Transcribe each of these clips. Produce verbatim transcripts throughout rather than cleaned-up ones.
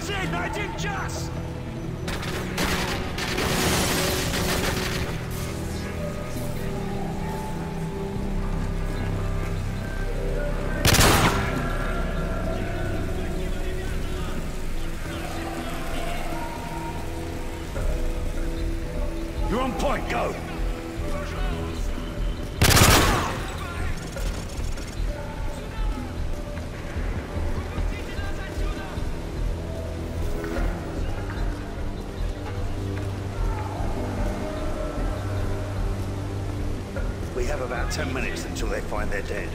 Цель на один час! You're on point, go! We have about ten minutes until they find their dead.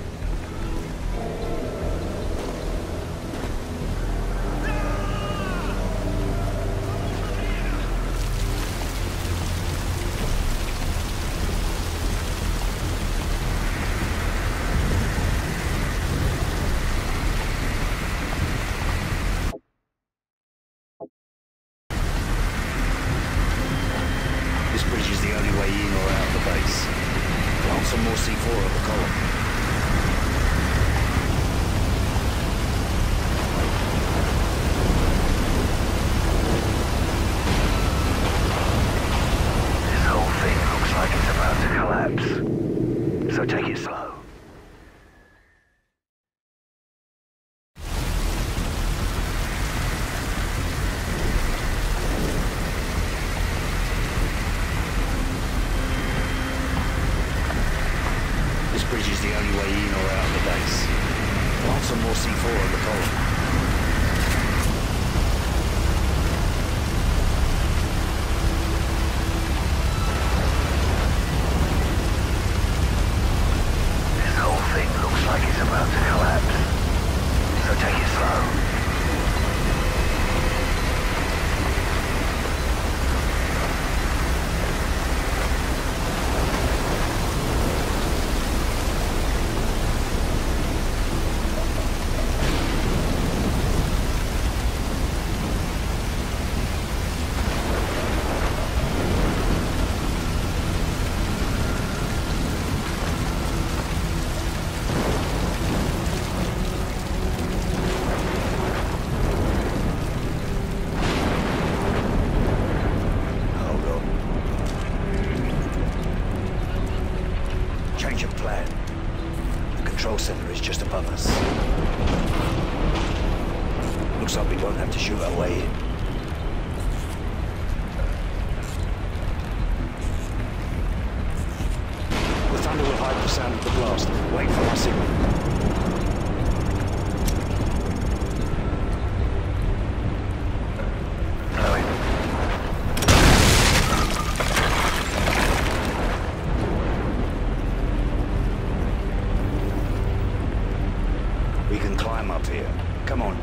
This bridge is the only way in or out of the base. Plant some more C four on the column. This whole thing looks like it's about to collapse. So take it slow. This bridge is the only way in or out of the base. Plant some more C four on the column. This whole thing looks like it's about to collapse. So take it slow. Change of plan. The control center is just above us. Looks like we won't have to shoot our way in. The thunder will hide the sound of the blast. Wait for our signal. We can climb up here. Come on.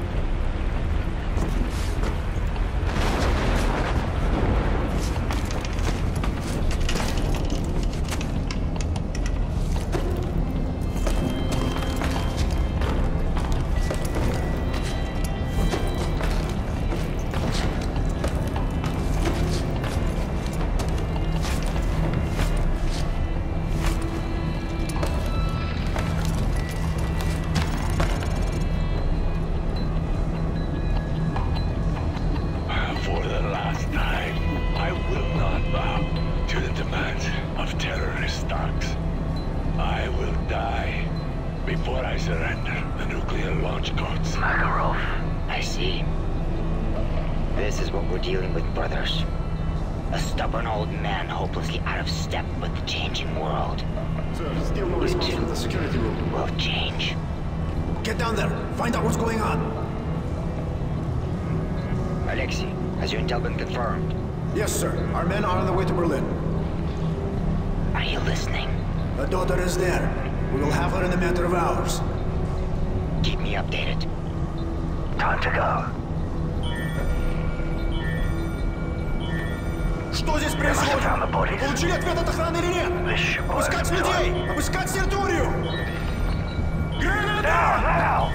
I will die before I surrender the nuclear launch codes. Makarov. I see. This is what we're dealing with, brothers. A stubborn old man hopelessly out of step with the changing world. Sir, still no response from the security room. Will change. Get down there. Find out what's going on. Alexei, has your intel been confirmed? Yes, sir. Our men are on the way to Berlin. Are you listening? The daughter is there. We will have her in a matter of hours. Keep me updated. Time to go. Что здесь происходит? Вы получили ответ от охраны или нет? Обыскать людей! Обыскать территорию! Граната!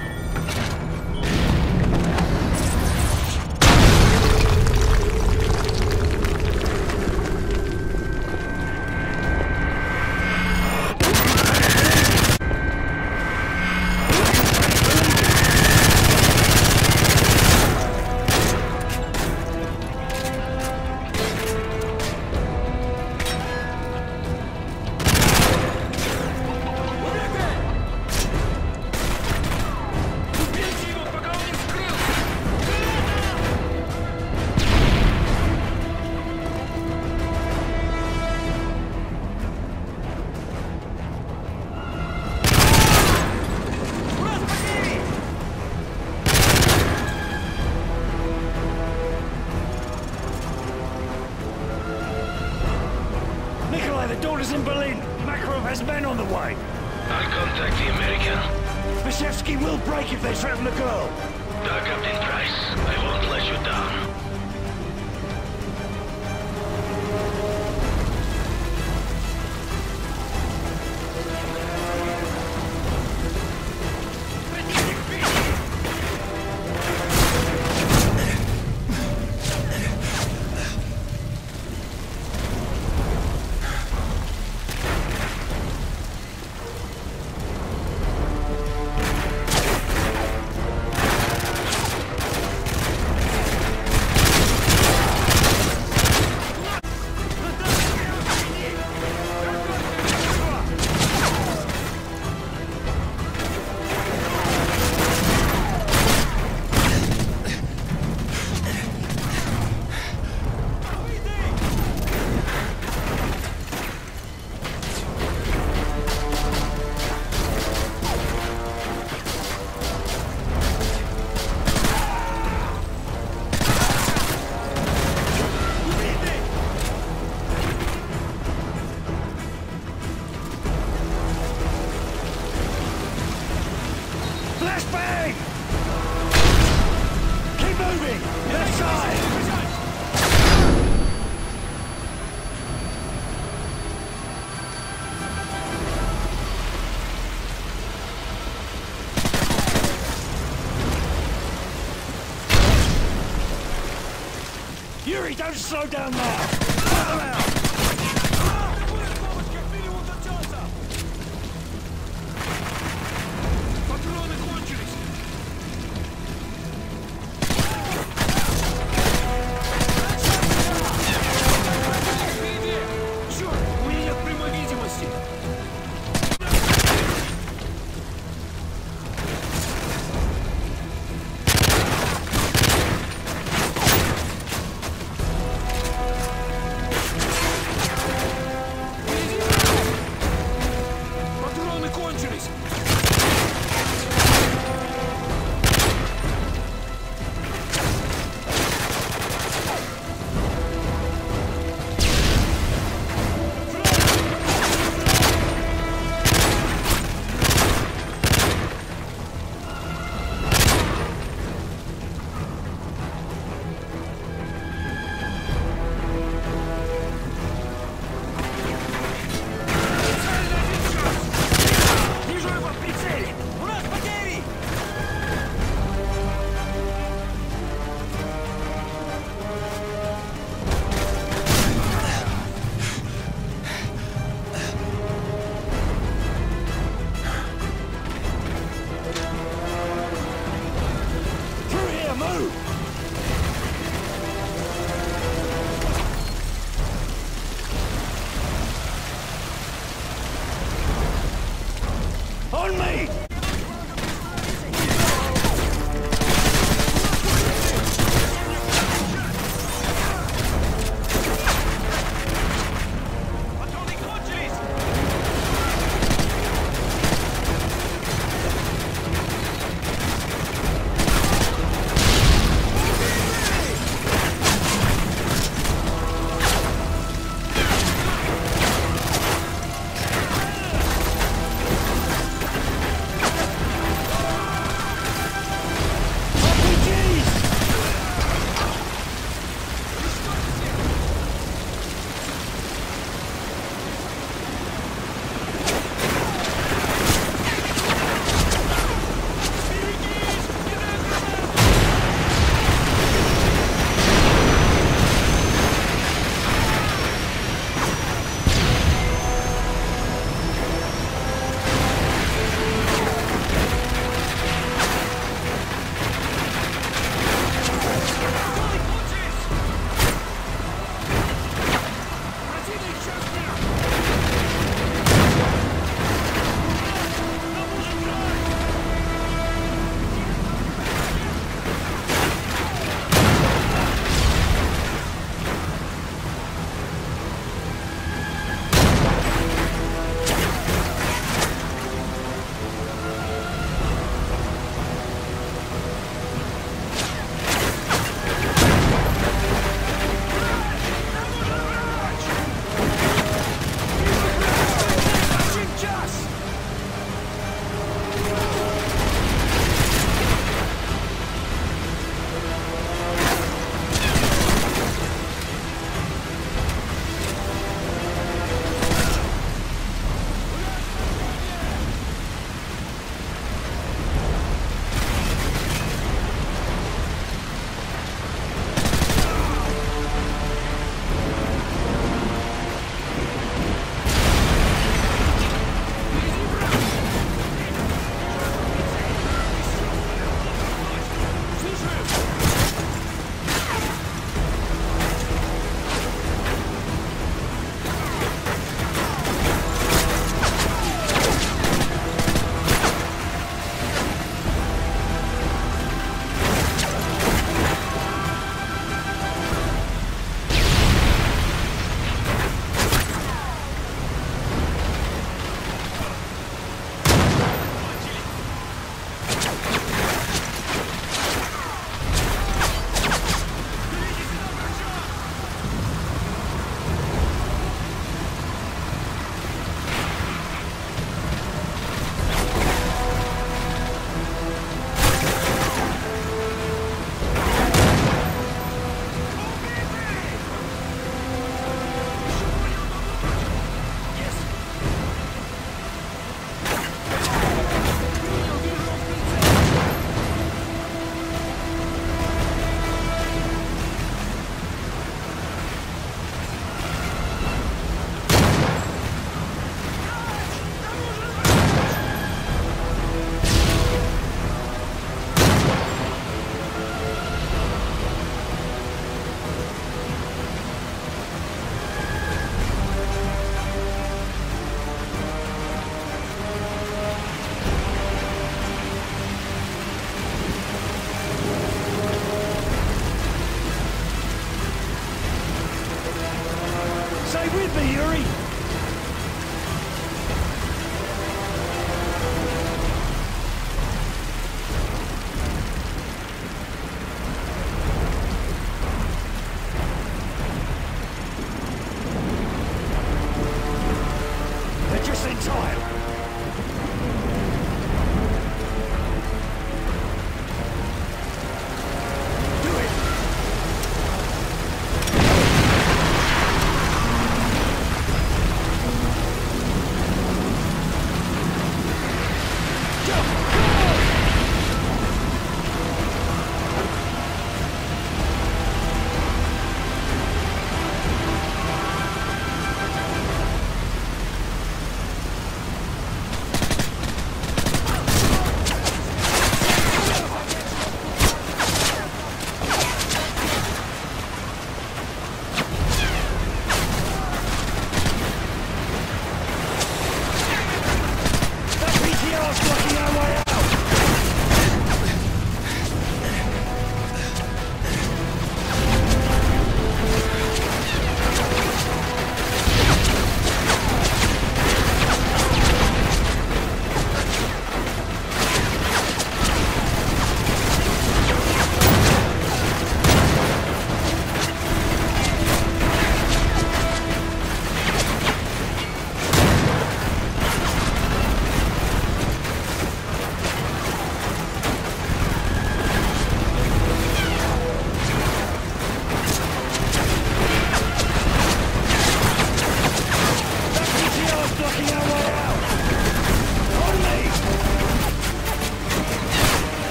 fucking will break if they threaten the girl. Uh, Captain Price, I won't let you down. Flashbang! Keep moving! Left side! Yuri, don't slow down now! Cut them out! On me!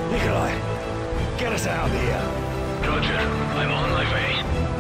Nikolai, get us out of here. Roger, I'm on my way.